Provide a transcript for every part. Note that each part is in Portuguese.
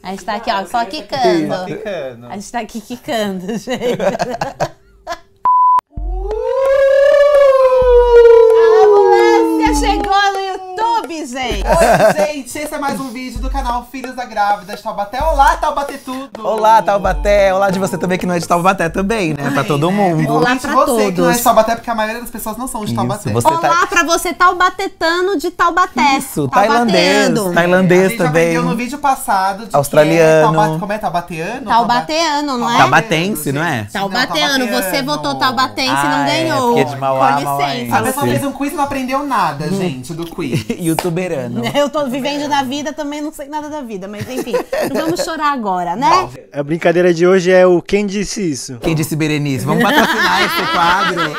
A gente tá aqui, ó, só quicando. Ficando. A gente tá aqui quicando, gente. A ambulância chegou no YouTube, gente. Oi, gente, esse é mais um vídeo do canal Filhos da Grávida de Taubaté. Olá, Taubaté tudo! Olá, Taubaté! Olá de você também que não é de Taubaté também, né? Pra todo mundo. Olá Principalmente pra você que não é de todos. Taubaté, porque a maioria das pessoas não são de Taubaté. Você Olá pra você taubatetano de Taubaté. Isso, tailandês. Taubateando. A Tailandês gente já também. aprendeu no vídeo passado de Australiano. que é como é? Taubateano? Taubateano, não é? Taubatense, não é? Taubateano, você votou taubatense e não Ah, é, ganhou. porque é de Mauá, Com Mauá, licença. A pessoa fez um quiz e não aprendeu nada, gente, do quiz. Youtuberano. Eu tô vivendo na vida, também não sei nada da vida, mas enfim, não vamos chorar agora, né? A brincadeira de hoje é o Quem Disse Isso? Quem disse Berenice? Vamos patrocinar esse quadro.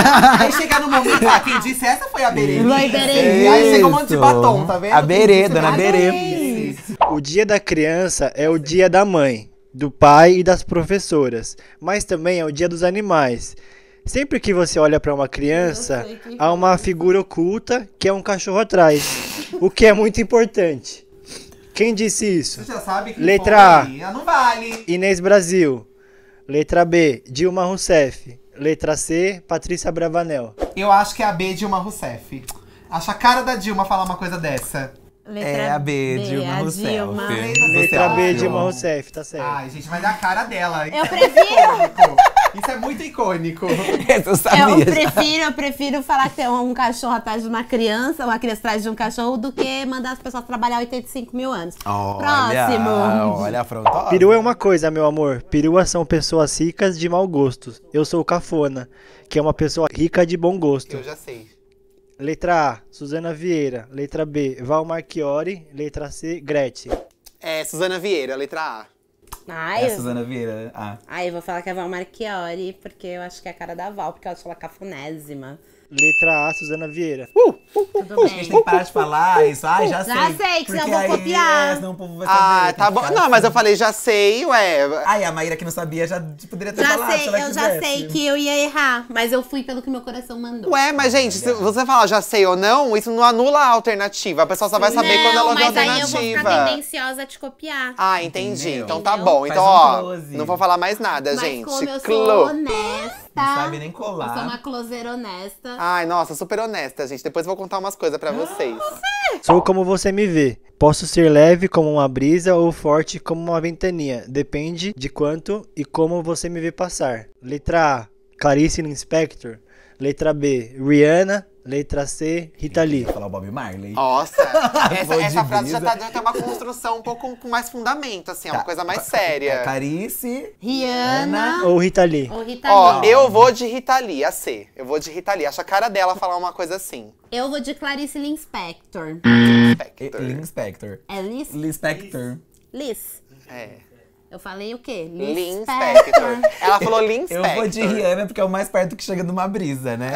Aí chega no momento, quem disse essa foi a Berenice. Foi Berenice. Aí chega um monte de batom, tá vendo? A Berê, dona A Berê. Berenice. O dia da criança é o dia da mãe, do pai e das professoras, mas também é o dia dos animais. Sempre que você olha para uma criança, há uma figura oculta que é um cachorro atrás, o que é muito importante. Quem disse isso? Você já sabe que Letra foi. Não vale. Inês Brasil. Letra B, Dilma Rousseff. Letra C, Patrícia Bravanel. Eu acho que é a B, Dilma Rousseff. Acho a cara da Dilma falar uma coisa dessa. É a B, Dilma a Rousseff. Dilma. Letra B, acha? Dilma Rousseff, tá certo. Ai, gente, mas é a cara dela. Eu prefiro. Isso é muito icônico. Eu sabia. Eu prefiro falar que tem um cachorro atrás de uma criança atrás de um cachorro, do que mandar as pessoas trabalhar 85 mil anos. Próximo. Olha a afrontosa. Peru é uma coisa, meu amor. Peruas são pessoas ricas de mau gosto. Eu sou o Cafona, que é uma pessoa rica de bom gosto. Eu já sei. Letra A, Suzana Vieira. Letra B, Val Marchiori. Letra C, Gretchen. É, Suzana Vieira, letra A. Ai, É a Suzana Vieira. Ah. eu vou falar que é a Val Marchiori, porque eu acho que é a cara da Val, porque eu acho ela cafonésima. Letra A, Suzana Vieira. Tudo A gente tem bem. que parar de falar isso. Ai, já sei. Já sei, que senão Porque eu vou aí, copiar. senão o povo vai saber. Ah, tem tá que bom. ficar Não, mas assim. eu falei, já sei, ué. Ai, a Maíra que não sabia já poderia ter Já falado se sei, ela eu já quisesse. sei que eu ia errar, mas eu fui pelo que meu coração mandou. Ué, mas gente, se você falar já sei ou não, isso não anula a alternativa. A pessoa só vai saber quando ela ouvir a mas aí eu vou ficar alternativa. tendenciosa a te copiar. Ah, entendi. Entendeu? Então tá Entendeu? bom. Faz Então, um ó, close. não vou falar mais nada, Mas gente. como eu sou Clô. honesta. Não sabe nem Eu colar. sou uma closeira honesta. Ai, nossa, super honesta, gente. Depois eu vou contar umas coisas pra vocês. Sou como você me vê. Posso ser leve como uma brisa ou forte como uma ventania. Depende de quanto e como você me vê passar. Letra A, Clarice Lispector. Letra B, Rihanna. Letra C, Rita Lee. Vou falar o Bob Marley. Nossa, Vou de essa frase já brisa. tem uma construção um pouco com mais fundamento, assim, é uma coisa mais séria. Clarice. Rihanna Ou Rita Lee. ou Rita Ó, Lee. eu vou de Rita Lee, a C. Eu vou de Rita Lee. Acho a cara dela falar uma coisa assim. Eu vou de Clarice Lispector. Spector. Lynn Spector. É Liz? Lynn Spector. Liz. É. Eu falei o quê? Lynn Spector. Ela falou Lynn Eu Spector. vou de Rihanna porque é o mais perto que chega de uma brisa, né?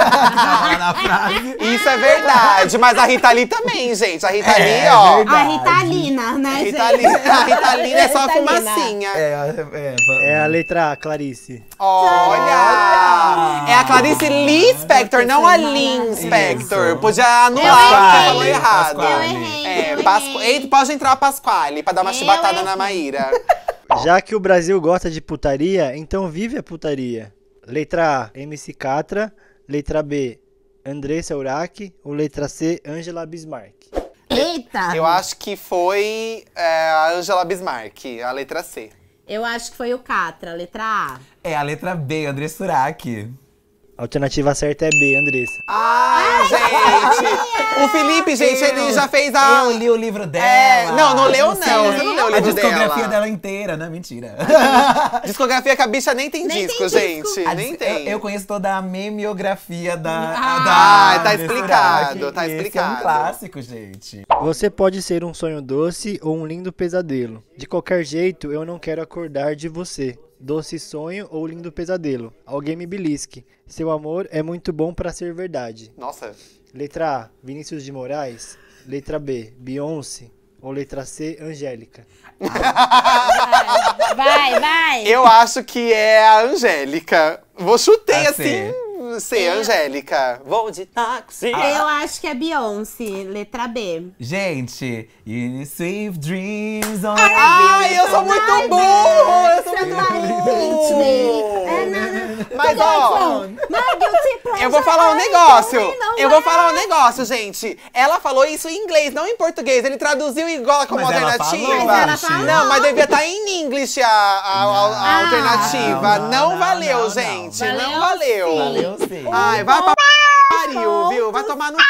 Tava lá na frase. Isso é verdade, mas a Rita Lee também, gente. A Rita Lee, É ó. verdade. A Ritalina, né, Rita Lee, a Rita Lee é só a Ritalina. fumacinha. É a letra A, Clarice. Olha! É a Clarice Lispector, não a Lynn Spector. Isso. Podia anular, Eu porque errei. falou errado. Pasquale. Eu errei, É, eu Pasco... errei. Ei, pode entrar a Pasquale pra dar uma Eu chibatada na errei. Maíra. Já que o Brasil gosta de putaria, então vive a putaria. Letra A, MC Catra. Letra B, Andressa Urach. Ou letra C, Angela Bismarck. Eita! Eu acho que foi a Angela Bismarck, a letra C. Eu acho que foi o Catra, letra A. É a letra B, André Surak. A alternativa certa é B, Andressa. Ai, gente! O Felipe, gente, ele já fez a... Eu li o livro dela. É, não leu não. sei. Você não leu o A livro discografia dela. dela inteira, né? Mentira. Discografia que a bicha nem tem Nem disco, tem disco. gente. Nem tem. Eu conheço toda a memeografia da. Ah, tá André explicado, Surak. tá Esse é explicado. um clássico, gente. Você pode ser um sonho doce ou um lindo pesadelo. De qualquer jeito, eu não quero acordar de você. Doce sonho ou lindo pesadelo. Alguém me belisque. Seu amor é muito bom pra ser verdade. Nossa. Letra A, Vinícius de Moraes. Letra B, Beyoncé. Ou letra C, Angélica. Vai, vai! Eu acho que é a Angélica. Vou chutei A assim. C. C, Angélica. Vou de táxi. Eu acho que é Beyoncé, letra B. Gente, you sweet dreams on Ai, eu sou muito burro! Eu sou muito burro! Mas, ó, eu vou falar um negócio. Eu vou falar um negócio, gente. Ela falou isso em inglês, não em português. Ele traduziu igual como Mas ela alternativa. falou, Mas ela falou. Não, mas devia estar em English a alternativa. Não valeu, não. gente. Valeu Não valeu. sim. Valeu sim. Ai, vai pra pariu, viu? Vai tomar no...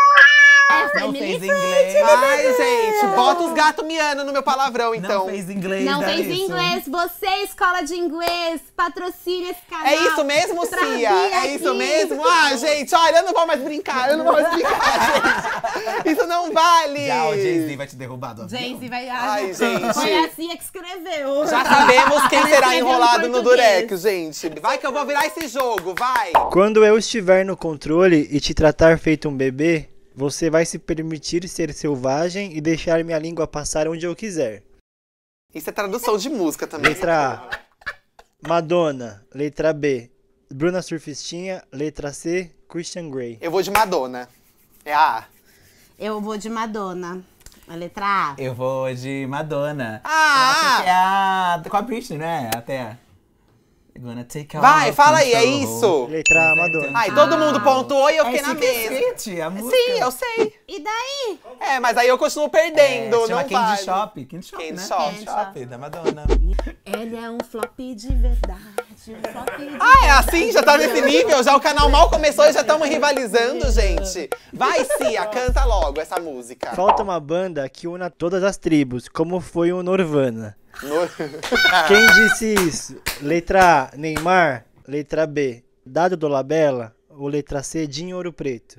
Não fez inglês. Ai, gente, bota os gatos miando no meu palavrão, então. Não fez inglês. Não dá fez isso. inglês. Você, escola de inglês, patrocina esse canal. É isso mesmo, Trazia Cia? É aqui. isso mesmo? Ah, gente, olha, eu não vou mais brincar. Eu não vou mais brincar, gente. Isso não vale. Já o Jay-Z vai te derrubar do avião. Jay-Z vai... Ai, gente. Foi a Cia que escreveu. Já sabemos quem Ela será escreveu em enrolado no português. Durex, gente. Vai que eu vou virar esse jogo, vai. Quando eu estiver no controle e te tratar feito um bebê, você vai se permitir ser selvagem e deixar minha língua passar onde eu quiser. Isso é tradução de música também. Letra A, Madonna. Letra B, Bruna Surfistinha. Letra C, Christian Grey. Eu vou de Madonna. É a A. Eu vou de Madonna. A letra A. Eu vou de Madonna. Ah! Eu acho que é a... Com a Britney, né? Até. Gonna take Vai, all fala aí, é control. isso? Letra A, Madonna. Ai, todo mundo pontuou e eu fiquei na Chique mesa. Skate, a música. Sim, eu sei. E daí? É, mas aí eu continuo perdendo, Se chama não Candy vale. Shop. Candy Shop, Candy né? Shop. Candy Shop, da Madonna. Ele é um flop de verdade. Um flop de Ah, é assim? Já tá nesse nível? Já o canal mal começou e já estamos rivalizando, gente. Vai, Cia, canta logo essa música. Falta uma banda que una todas as tribos, como foi o Nirvana. No- Quem disse isso? Letra A, Neymar. Letra B, Dado Dolabella. Ou letra C, Dinho Ouro Preto.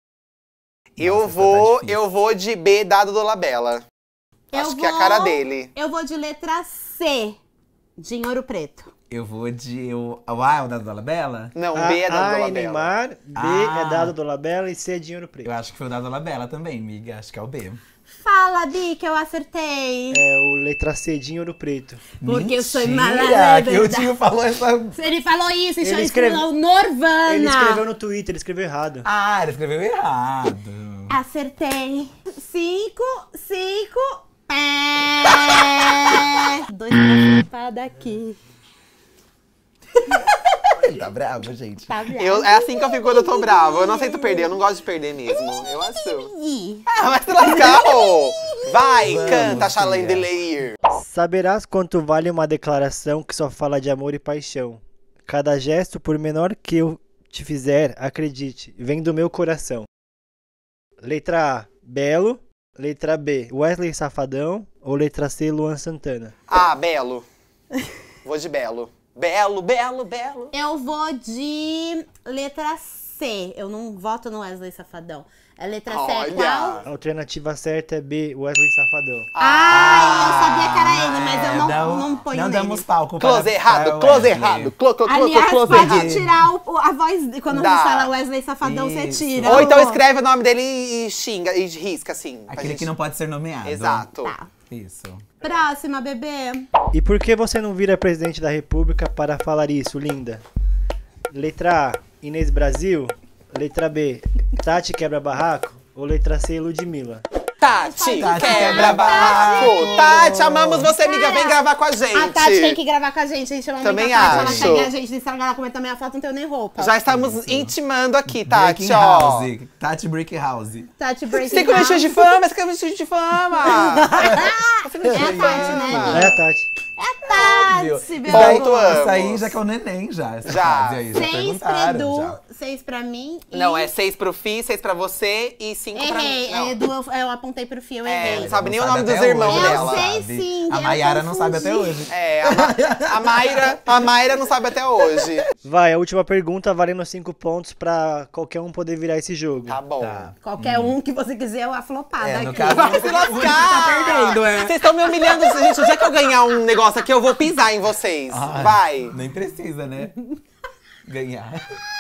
Eu Nossa, vou, tá difícil. eu vou de B, Dado do Labella. Acho que é a cara dele. Eu vou de letra C. De Ouro Preto. Eu vou de... Ah, é o da Dolabella? Não, A, B é Dado A do é Labella. Neymar, B Ah. é Dado Dolabella e C é Dinho Ouro Preto. Eu acho que foi o da Dolabella também, amiga. Acho que é o B. Fala, Bi, que eu acertei. É o letra C, Dinho Ouro Preto. Porque eu sou Mentira, malandra. que o tio falou essa... Ele falou isso, ele Ele escreveu Norvana. Ele escreveu no Twitter, ele escreveu errado. Ah, ele escreveu errado. Acertei. 5. Dois pra flopar daqui. Ele tá bravo, gente. Tá vendo? É assim que eu fico quando eu tô bravo. Eu não aceito perder, eu não gosto de perder mesmo. Eu assumo. Ah, vai se lascar, ô! Vai, Vamos, canta, Cia. Chandelier. Saberás quanto vale uma declaração que só fala de amor e paixão. Cada gesto, por menor que eu te fizer, acredite, vem do meu coração. Letra A, Belo. Letra B, Wesley Safadão. Ou letra C, Luan Santana. Ah, Belo. Vou de Belo. Belo, Belo, Belo. Eu vou de letra C. Eu não voto no Wesley Safadão. A letra C é Olha. qual? A alternativa certa é B, Wesley Safadão. Eu sabia que era ele, mas eu não ponho Não nele. damos palco Close para errado, o close Wesley. errado. Aliás, Close pode errado. tirar a voz quando Dá. você fala Wesley Safadão, você Isso. tira. Ou então escreve o nome dele e xinga, e risca, assim. pra Aquele gente- que não pode ser nomeado. Exato. Tá. Isso. Próxima, bebê. E por que você não vira presidente da república para falar isso, linda? Letra A, Inês Brasil. Letra B, Tati Quebra Barraco. Ou letra C, Ludmilla. Tati, Tati quebra quebra barraco. barraco. Tati, amamos você, amiga. Vem gravar com a gente. A Tati tem que gravar com a gente. A gente chama Também muito a Tati. acho. Ela segue a gente no Instagram, ela comenta minha foto, não tenho nem roupa. Já estamos intimando aqui, Tati, Breaking ó. House. Tati Brick House. Tati Breaking Você tem que vestir de fama, você quer vestir de fama. É a Tati, né? É a Tati. Óbvio. Tati, Isso meu daí- Pontuamos. Isso aí já que é o neném, já. Essa Já. fase aí, já 6 pra perguntaram, Edu, já. 6 pra mim. E... Não, é 6 pro Fi, 6 pra você e 5 pra mim. Errei. Não. Edu, eu apontei pro fio, eu É, errei. não sabe nem o Não nome sabe dos até irmãos hoje, Eu dela. sei sabe? sim, A eu Mayara não sabe até confundi. hoje. É, a Mayra não sabe até hoje. Vai, a última pergunta valendo 5 pontos pra qualquer um poder virar esse jogo. Tá bom. Tá. Qualquer um que você quiser, eu aflopada É, no aqui. caso, Vai se lascar! tá perdendo, é. Vocês estão me humilhando, gente. O dia que eu ganhar um negócio aqui, eu vou pisar em vocês. Ai, Vai. Nem precisa, né? Ganhar.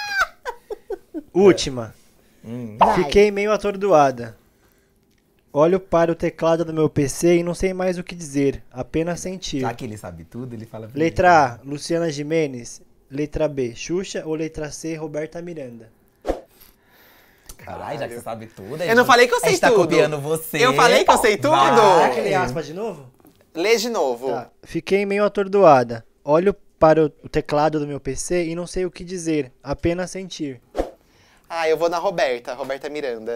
Última. Vai. Fiquei meio atordoada. Olho para o teclado do meu PC e não sei mais o que dizer, apenas sentir. Já que ele sabe tudo, ele fala... Letra A, Luciana Gimenez. Letra B, Xuxa ou letra C, Roberta Miranda? Caralho, já que você sabe tudo. Eu não falei que eu sei tudo. A gente tá copiando você. Eu falei que eu sei tudo? Será que lê aspas de novo? Lê de novo. Tá. Fiquei meio atordoada. Olho para o teclado do meu PC e não sei o que dizer, apenas sentir. Eu vou na Roberta Miranda.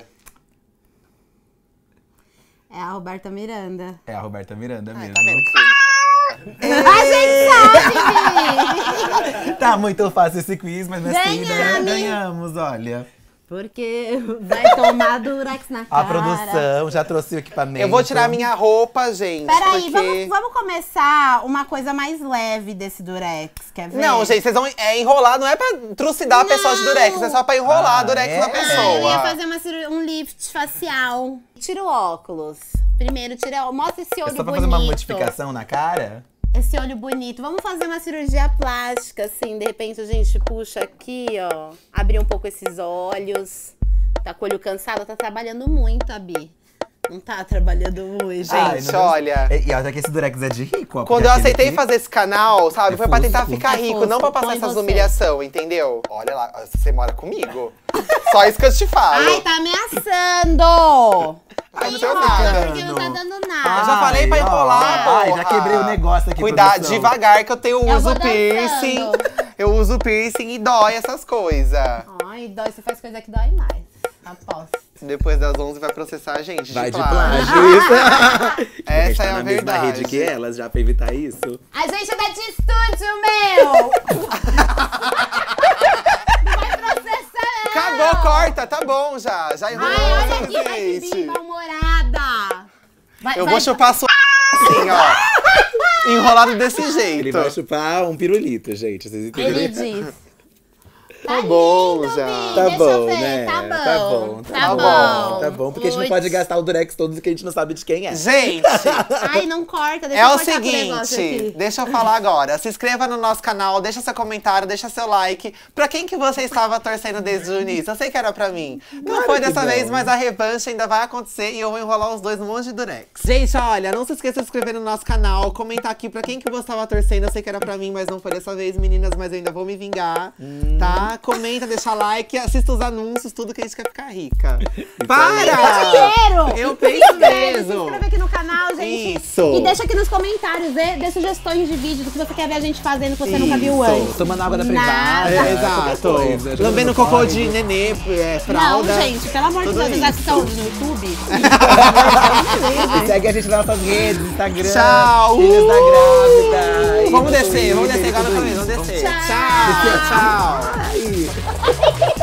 É a Roberta Miranda. É a Roberta Miranda mesmo. Tá vendo? A gente sabe! Tá muito fácil esse quiz, mas Ganhamos. ganhamos, olha. Porque vai tomar Durex na cara. A produção já trouxe o equipamento. Eu vou tirar minha roupa, gente. Peraí, porque... vamos começar uma coisa mais leve desse Durex, quer ver? Não, gente, vocês vão enrolar, não é pra trucidar a pessoa de Durex, é só pra enrolar a Durex na pessoa. Eu ia fazer um lift facial. Tira o óculos. Primeiro, mostra esse olho bonito. É só pra fazer uma modificação na cara? Esse olho bonito. Vamos fazer uma cirurgia plástica, assim. De repente, a gente puxa aqui, ó. Abrir um pouco esses olhos. Tá com o olho cansado, tá trabalhando muito, a Bi. Não tá trabalhando muito. Gente, olha... E olha que esse Durex é de rico. Ó, quando eu aceitei fazer esse canal, sabe? Foi pra tentar fosco. ficar rico, não pra passar Põe essas você. humilhações, entendeu? Olha lá, você mora comigo. Só isso que eu te falo. Ai, tá ameaçando! Ai, não tô Enrola, nada. porque não tá dando nada. Eu já falei pra enrolar, Ai, porra. já quebrei o negócio aqui, Cuidado, produção. devagar, que eu vou uso dançando. piercing. Eu uso piercing e dói essas coisas. Ai, dói, você faz coisa que dói mais. Aposto. Depois das 11 vai processar a gente. Vai de plágio. plágio, isso. Essa é tá a na mesma verdade. rede que elas, já pra evitar isso. A gente é da de estúdio, meu! Não vai processar, não! Acabou, corta, tá bom já. Já enrolou Ai, olha essa aqui, vai gente. subir, mal-humorada! Eu vou chupar a sua assim, ó. Enrolado desse jeito. Ele vai chupar um pirulito, gente. Vocês entenderam? Ele diz. Tá bom lindo, já. Bi, Tá deixa bom, eu ver. né? Tá bom. Tá bom. Tá bom, porque a gente não pode gastar o Durex todo que a gente não sabe de quem é. Gente, Ai, não corta, deixa é eu o cortar com o negócio seguinte, aqui. deixa eu falar agora. Se inscreva no nosso canal, deixa seu comentário, deixa seu like. Pra quem que você estava torcendo desde o início? Eu sei que era pra mim. Não Claro foi que dessa não. vez, mas a revanche ainda vai acontecer e eu vou enrolar os dois num monte de Durex. Gente, olha, não se esqueça de se inscrever no nosso canal, comentar aqui pra quem que você estava torcendo. Eu sei que era pra mim, mas não foi dessa vez, meninas, mas eu ainda vou me vingar, tá? Comenta, deixa like, assista os anúncios, tudo que a gente quer ficar rica. Para! Dinheiro! Eu Se penso inscreve, se mesmo. inscreve aqui no canal, gente. Isso. E deixa aqui nos comentários, dê sugestões de vídeo do que você quer ver a gente fazendo que você nunca viu antes. Tomando água da Nada. privada. Exato. coisa, Lambendo jogando cocô fora. de nenê, Não, fralda. gente, pelo amor de tudo Deus, vocês isso. estão no YouTube? E segue a gente nas nossas redes, Instagram. Tchau. Filhos da Grávida. Vamos e descer, Twitter, agora tudo pra mim, isso. vamos descer. Tchau. Tchau. Ai.